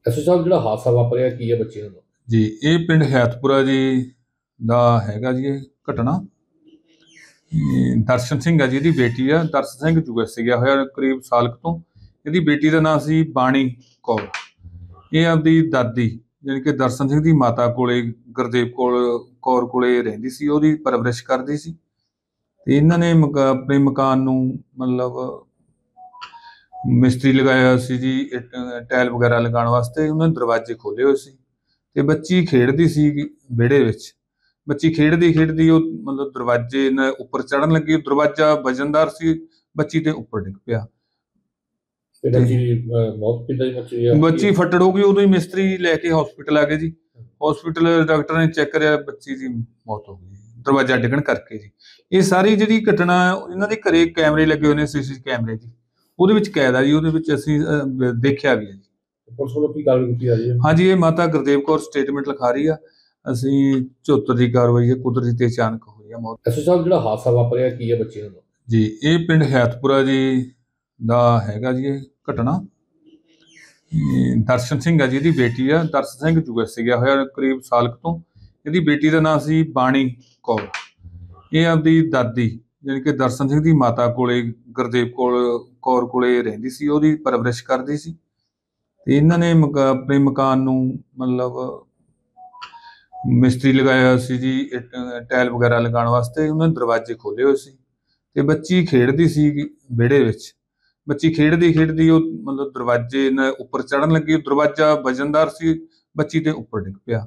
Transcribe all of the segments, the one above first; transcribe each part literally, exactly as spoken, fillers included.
SO ਸਾਹਿਬ ਜਿਹੜਾ ਹਾਦਸਾ ਵਾਪਰਿਆ ਕੀ ਹੈ ਬੱਚੇ ਨੂੰ? ਜੀ ਇਹ ਪਿੰਡ ਹਯਾਤਪੁਰਾ ਜੀ ਦਾ ਹੈਗਾ ਜੀ। ਇਹ ਘਟਨਾ ਇਹ ਦਰਸ਼ਨ ਸਿੰਘ ਆ ਜੀ, ਇਹਦੀ ਬੇਟੀ ਆ। ਦਰਸ਼ਨ ਸਿੰਘ ਯੂਐਸ ਗਿਆ ਹੋਇਆ ਕਰੀਬ ਸਾਲ ਕੁ ਤੋਂ। ਇਹਦੀ ਬੇਟੀ ਦਾ ਨਾਮ ਸੀ ਬਾਣੀ ਕੌਰ। ਇਹ ਆਪਦੀ ਦਾਦੀ ਜਾਣੀ ਕਿ ਦਰਸ਼ਨ ਸਿੰਘ ਦੀ ਮਾਤਾ ਕੋਲੇ ਗੁਰਦੇਵ ਕੋਲ ਕੌਰ ਕੋਲੇ ਰਹਿੰਦੀ ਸੀ, ਉਹਦੀ ਪਰਵਰਿਸ਼ ਕਰਦੀ ਸੀ। ਤੇ ਇਹਨਾਂ ਨੇ ਮਕਾ ਆਪਣੇ ਮਕਾਨ ਨੂੰ ਮਤਲਬ ਮਿਸਤਰੀ ਲਗਾਇਆ ਹੋਇਆ ਸੀ ਜੀ, ਟਾਇਲ ਵਗੈਰਾ ਲਗਾਉਣ ਵਾਸਤੇ। ਉਹਨਾਂ ਨੇ ਦਰਵਾਜ਼ੇ ਖੋਲੇ ਹੋਏ ਸੀ ਤੇ ਬੱਚੀ ਖੇਡਦੀ ਸੀ ਵਿਹੜੇ ਵਿੱਚ। ਬੱਚੀ ਖੇਡਦੀ ਖੇਡਦੀ ਉਹ ਮਤਲਬ ਦਰਵਾਜ਼ੇ ਨਾਲ ਉੱਪਰ ਚੜ੍ਹਨ ਲੱਗੀ, ਦਰਵਾਜ਼ਾ ਵਜ਼ਨਦਾਰ ਸੀ, ਬੱਚੀ ਦੇ ਉੱਪਰ ਡਿੱਗ ਪਿਆ। ਬੱਚੀ ਫੱਟੜ ਹੋ ਗਈ। ਉਦੋਂ ਹੀ ਮਿਸਤਰੀ ਲੈ ਕੇ ਹਸਪੀਟਲ ਆ ਗਏ ਜੀ। ਹਸਪੀਟਲ ਡਾਕਟਰ ਨੇ ਚੈੱਕ ਕਰਿਆ, ਬੱਚੀ ਦੀ ਮੌਤ ਹੋ ਗਈ ਦਰਵਾਜ਼ਾ ਡਿੱਗਣ ਕਰਕੇ ਜੀ। ਇਹ ਸਾਰੀ ਜਿਹੜੀ ਘਟਨਾ ਇਹਨਾਂ ਦੇ ਘਰੇ ਕੈਮਰੇ ਲੱਗੇ ਹੋਏ ਨੇ, ਸੀਸੀ ਕੈਮਰੇ ਜੀ, ਉਹਦੇ ਵਿੱਚ ਕੈਦ ਆ ਜੀ। ਉਹਦੇ ਵਿੱਚ ਅਸੀਂ ਦੇਖਿਆ ਵੀ ਹੈ ਜੀ। ਪੁਲਿਸ ਵੱਲੋਂ ਕੀ ਕਾਰਵਾਈ ਕੀਤੀ ਜਾ ਰਹੀ ਹੈ? ਹਾਂਜੀ, ਇਹ ਮਾਤਾ ਗੁਰਦੇਵ ਕੌਰ ਸਟੇਟਮੈਂਟ ਲਿਖਾ ਰਹੀ ਆ। ਅਸੀਂ ਚੌਹੱਤਰ ਦੀ ਕਾਰਵਾਈ ਹੈ, ਕੁਦਰਤੀ ਤੇ ਅਚਾਨਕ ਹੋਈ ਆ ਮੌਤ। ਐਸਓ ਸਾਹਿਬ ਜਿਹੜਾ ਹਾਦਸਾ ਵਾਪਰਿਆ ਕੀ ਹੈ ਬੱਚੇ ਨੂੰ? ਜੀ ਇਹ ਪਿੰਡ ਹਯਾਤਪੁਰਾ ਜੀ ਦਾ ਹੈਗਾ ਜੀ। ਇਹ ਘਟਨਾ ਇਹ ਦਰਸ਼ਨ ਸਿੰਘ ਆ ਜੀ, ਇਹਦੀ ਬੇਟੀ ਆ। ਦਰਸ਼ਨ ਸਿੰਘ ਯੂਐਸ ਗਿਆ ਹੋਇਆ ਕਰੀਬ ਸਾਲ ਕੁ ਤੋਂ। ਇਹਦੀ ਬੇਟੀ ਦਾ ਨਾਮ ਸੀ ਬਾਣੀ ਕੌਰ। ਇਹ ਆਪਦੀ ਦਾਦੀ ਜਾਣੀ ਕਿ ਦਰਸ਼ਨ ਸਿੰਘ ਦੀ ਮਾਤਾ ਕੋਲੇ ਗੁਰਦੇਵ ਕੋਲ ਕੌਰ ਕੋਲੇ ਰਹਿੰਦੀ ਸੀ, ਉਹਦੀ ਪਰਵਰਿਸ਼ ਕਰਦੀ ਸੀ। ਤੇ ਇਹਨਾਂ ਨੇ ਮਕਾ ਆਪਣੇ ਮਕਾਨ ਨੂੰ ਮਤਲਬ ਮਿਸਤਰੀ ਲਗਾਇਆ ਹੋਇਆ ਸੀ ਜੀ, ਟਾਇਲ ਵਗੈਰਾ ਲਗਾਉਣ ਵਾਸਤੇ। ਉਹਨਾਂ ਨੇ ਦਰਵਾਜ਼ੇ ਖੋਲੇ ਹੋਏ ਸੀ ਤੇ ਬੱਚੀ ਖੇਡਦੀ ਸੀ ਵਿਹੜੇ ਵਿੱਚ। ਬੱਚੀ ਖੇਡਦੀ ਖੇਡਦੀ ਉਹ ਮਤਲਬ ਦਰਵਾਜ਼ੇ ਨਾਲ ਉੱਪਰ ਚੜ੍ਹਨ ਲੱਗੀ, ਦਰਵਾਜ਼ਾ ਵਜ਼ਨਦਾਰ ਸੀ, ਬੱਚੀ ਦੇ ਉੱਪਰ ਡਿੱਗ ਪਿਆ।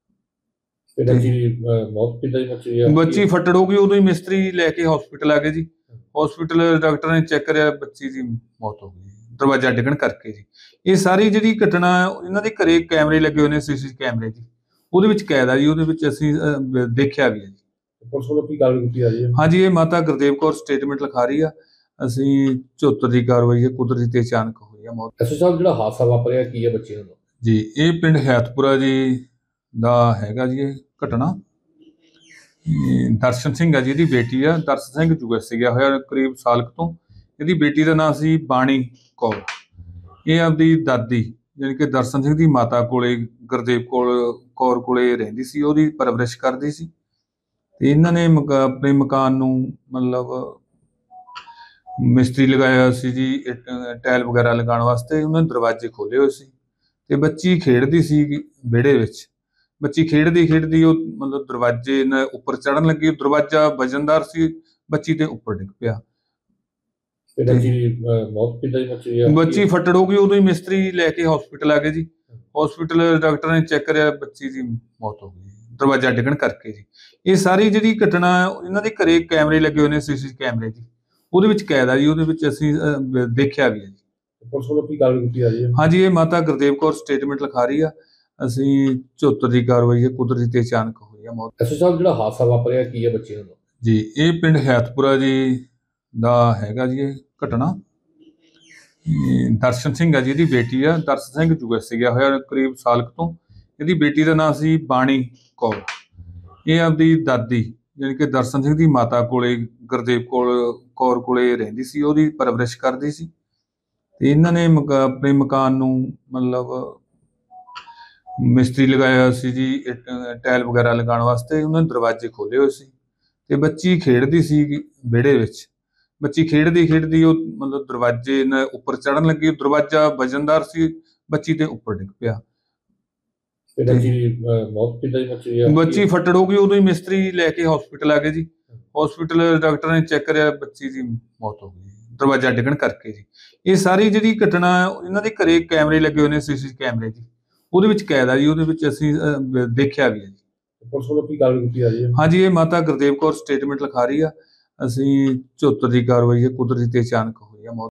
ਬੱਚੀ ਫੱਟੜ ਹੋ ਗਈ। ਉਦੋਂ ਹੀ ਮਿਸਤਰੀ ਲੈ ਕੇ ਹਸਪੀਟਲ ਆ ਗਏ ਜੀ। ਹਸਪੀਟਲ ਡਾਕਟਰ ਨੇ ਚੈੱਕ ਕਰਿਆ, ਬੱਚੀ ਦੀ ਮੌਤ ਹੋ ਗਈ ਦਰਵਾਜ਼ਾ ਡਿੱਗਣ ਕਰਕੇ ਜੀ। ਇਹ ਸਾਰੀ ਜਿਹੜੀ ਘਟਨਾ ਇਹਨਾਂ ਦੇ ਘਰੇ ਕੈਮਰੇ ਲੱਗੇ ਹੋਏ ਨੇ, ਸੀਸੀ ਕੈਮਰੇ ਜੀ, ਉਹਦੇ ਵਿੱਚ ਕੈਦ ਆ ਜੀ। ਉਹਦੇ ਵਿੱਚ ਅਸੀਂ ਦੇਖਿਆ ਵੀ ਹੈ ਜੀ। ਪੁਲਿਸ ਵੱਲੋਂ ਕੀ ਕਾਰਵਾਈ ਕੀਤੀ ਜਾ ਰਹੀ ਹੈ? ਹਾਂਜੀ, ਇਹ ਮਾਤਾ ਗੁਰਦੇਵ ਕੌਰ ਸਟੇਟਮੈਂਟ ਲਿਖਾ ਰਹੀ ਆ। ਅਸੀਂ ਚੌਹੱਤਰ ਦੀ ਕਾਰਵਾਈ ਹੈ, ਕੁਦਰਤੀ ਤੇ ਅਚਾਨਕ ਹੋਈ ਆ ਮੌਤ। ਐਸਓ ਸਾਹਿਬ ਜਿਹੜਾ ਹਾਦਸਾ ਵਾਪਰਿਆ ਕੀ ਹੈ ਬੱਚੇ ਨੂੰ? ਜੀ ਇਹ ਪਿੰਡ ਹਯਾਤਪੁਰਾ ਜੀ ਦਾ ਹੈਗਾ ਜੀ। ਇਹ ਘਟਨਾ ਇਹ ਦਰਸ਼ਨ ਸਿੰਘ ਆ ਜੀ, ਇਹਦੀ ਬੇਟੀ ਆ। ਦਰਸ਼ਨ ਸਿੰਘ ਯੂਐਸ ਗਿਆ ਹੋਇਆ ਕਰੀਬ ਸਾਲ ਕੁ ਤੋਂ। ਇਹਦੀ ਬੇਟੀ ਦਾ ਨਾਮ ਸੀ ਬਾਣੀ ਕੌਰ। ਇਹ ਆਪਦੀ ਦਾਦੀ ਜਾਣੀ ਕਿ ਦਰਸ਼ਨ ਸਿੰਘ ਦੀ ਮਾਤਾ ਕੋਲੇ ਗੁਰਦੇਵ ਕੋਲ ਕੌਰ ਕੋਲੇ ਰਹਿੰਦੀ ਸੀ, ਉਹਦੀ ਪਰਵਰਿਸ਼ ਕਰਦੀ ਸੀ। ਤੇ ਇਹਨਾਂ ਨੇ ਮਕਾ ਆਪਣੇ ਮਕਾਨ ਨੂੰ ਮਤਲਬ ਮਿਸਤਰੀ ਲਗਾਇਆ ਹੋਇਆ ਸੀ ਜੀ, ਟਾਇਲ ਵਗੈਰਾ ਲਗਾਉਣ ਵਾਸਤੇ। ਉਹਨਾਂ ਨੇ ਦਰਵਾਜ਼ੇ ਖੋਲੇ ਹੋਏ ਸੀ ਤੇ ਬੱਚੀ ਖੇਡਦੀ ਸੀ ਵਿਹੜੇ ਵਿੱਚ। ਬੱਚੀ ਖੇਡਦੀ ਖੇਡਦੀ ਉਹ ਮਤਲਬ ਦਰਵਾਜ਼ੇ ਨਾਲ ਉੱਪਰ ਚੜ੍ਹਨ ਲੱਗੀ, ਦਰਵਾਜ਼ਾ ਵਜ਼ਨਦਾਰ ਸੀ, ਬੱਚੀ ਦੇ ਉੱਪਰ ਡਿੱਗ ਪਿਆ। ਬੱਚੀ ਫੱਟੜ ਹੋ ਗਈ। ਉਦੋਂ ਹੀ ਮਿਸਤਰੀ ਲੈ ਕੇ ਹਸਪੀਟਲ ਆ ਗਏ ਜੀ। ਹਸਪੀਟਲ ਡਾਕਟਰ ਨੇ ਚੈੱਕ ਕਰਿਆ, ਬੱਚੀ ਦੀ ਮੌਤ ਹੋ ਗਈ ਦਰਵਾਜ਼ਾ ਡਿੱਗਣ ਕਰਕੇ ਜੀ। ਇਹ ਸਾਰੀ ਜਿਹੜੀ ਘਟਨਾ ਇਹਨਾਂ ਦੇ ਘਰੇ ਕੈਮਰੇ ਲੱਗੇ ਹੋਏ ਨੇ, ਸੀਸੀ ਕੈਮਰੇ ਜੀ, ਉਹਦੇ ਵਿੱਚ ਕੈਦ ਆ ਜੀ। ਉਹਦੇ ਵਿੱਚ ਅਸੀਂ ਦੇਖਿਆ ਵੀ ਹੈ ਜੀ। ਪੁਲਿਸ ਵੱਲੋਂ ਕੀ ਕਾਰਵਾਈ ਕੀਤੀ ਜਾ ਰਹੀ ਹੈ? ਹਾਂਜੀ, ਇਹ ਮਾਤਾ ਗੁਰਦੇਵ ਕੌਰ ਸਟੇਟਮੈਂਟ ਲਿਖਾ ਰਹੀ ਆ। ਅਸੀਂ ਚੌਹੱਤਰ ਦੀ ਕਾਰਵਾਈ ਹੈ, ਕੁਦਰਤੀ ਤੇ ਅਚਾਨਕ ਹੋਈ ਆ ਮੌਤ। ਐਸਓ ਸਾਹਿਬ ਜਿਹੜਾ ਹਾਦਸਾ ਵਾਪਰਿਆ ਕੀ ਹੈ ਬੱਚੇ ਨੂੰ? ਜੀ ਇਹ ਪਿੰਡ ਹਯਾਤਪੁਰਾ ਜੀ ਦਾ ਹੈਗਾ ਜੀ। ਇਹ ਘਟਨਾ ਇਹ ਦਰਸ਼ਨ ਸਿੰਘ ਆ ਜੀ, ਇਹਦੀ ਬੇਟੀ ਆ। ਦਰਸ਼ਨ ਸਿੰਘ ਯੂਐਸ ਗਿਆ ਹੋਇਆ ਕਰੀਬ ਸਾਲ ਕੁ ਤੋਂ। ਇਹਦੀ ਬੇਟੀ ਦਾ ਨਾਮ ਸੀ ਬਾਣੀ ਕੌਰ। ਇਹ ਆਪਦੀ ਦਾਦੀ ਜਾਣੀ ਕਿ ਦਰਸ਼ਨ ਸਿੰਘ ਦੀ ਮਾਤਾ ਕੋਲੇ ਗੁਰਦੇਵ ਕੋਲ ਕੌਰ ਕੋਲੇ ਰਹਿੰਦੀ ਸੀ, ਉਹਦੀ ਪਰਵਰਿਸ਼ ਕਰਦੀ ਸੀ। ਤੇ ਇਹਨਾਂ ਨੇ ਮਕਾ ਆਪਣੇ ਮਕਾਨ ਨੂੰ ਮਤਲਬ ਮਿਸਤਰੀ ਲਗਾਇਆ ਹੋਇਆ ਸੀ ਜੀ, ਟਾਇਲ ਵਗੈਰਾ ਲਗਾਉਣ ਵਾਸਤੇ। ਉਹਨਾਂ ਨੇ ਦਰਵਾਜ਼ੇ ਖੋਲੇ ਹੋਏ ਸੀ ਤੇ ਬੱਚੀ ਖੇਡਦੀ ਸੀ ਵਿਹੜੇ ਵਿੱਚ। ਬੱਚੀ ਖੇਡਦੀ ਖੇਡਦੀ ਉਹ ਮਤਲਬ ਦਰਵਾਜ਼ੇ ਨਾਲ ਉੱਪਰ ਚੜ੍ਹਨ ਲੱਗੀ, ਦਰਵਾਜ਼ਾ ਵਜ਼ਨਦਾਰ ਸੀ, ਬੱਚੀ ਦੇ ਉੱਪਰ ਡਿੱਗ ਪਿਆ। ਬੱਚੀ ਫੱਟੜ ਹੋ ਗਈ। ਉਦੋਂ ਹੀ ਮਿਸਤਰੀ ਲੈ ਕੇ ਹਸਪੀਟਲ ਆ ਗਏ ਜੀ। ਹਸਪੀਟਲ ਡਾਕਟਰ ਨੇ ਚੈੱਕ ਕਰਿਆ, ਬੱਚੀ ਦੀ ਮੌਤ ਹੋ ਗਈ ਦਰਵਾਜ਼ਾ ਡਿੱਗਣ ਕਰਕੇ ਜੀ। ਇਹ ਸਾਰੀ ਜਿਹੜੀ ਘਟਨਾ ਇਹਨਾਂ ਦੇ ਘਰੇ ਕੈਮਰੇ ਲੱਗੇ ਹੋਏ ਨੇ, ਸੀਸੀ ਕੈਮਰੇ ਜੀ, ਉਹਦੇ ਵਿੱਚ ਕੈਦ ਆ ਜੀ। ਉਹਦੇ ਵਿੱਚ ਅਸੀਂ ਦੇਖਿਆ ਵੀ ਹੈ ਜੀ। ਪੁਲਿਸ ਵੱਲੋਂ ਕੀ ਕਾਰਵਾਈ ਕੀਤੀ ਜਾ ਰਹੀ ਹੈ? ਹਾਂਜੀ, ਇਹ ਮਾਤਾ ਗੁਰਦੇਵ ਕੌਰ ਸਟੇਟਮੈਂਟ ਲਿਖਾ ਰਹੀ ਆ। ਅਸੀਂ ਚੌਹੱਤਰ ਦੀ ਕਾਰਵਾਈ ਹੈ, ਕੁਦਰਤੀ ਤੇ ਅਚਾਨਕ ਹੋਈ ਆ ਮੌਤ।